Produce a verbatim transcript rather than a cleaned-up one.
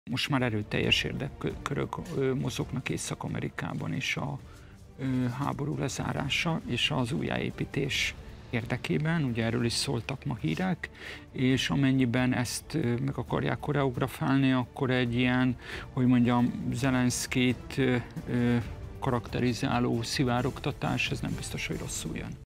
Most már erőteljes érdekkörök mozognak Észak-Amerikában is a háború lezárása és az újjáépítés érdekében, ugye erről is szóltak ma hírek, és amennyiben ezt meg akarják koreografálni, akkor egy ilyen, hogy mondjam, Zelenszkijt karakterizáló szivárogtatás, ez nem biztos, hogy rosszul jön.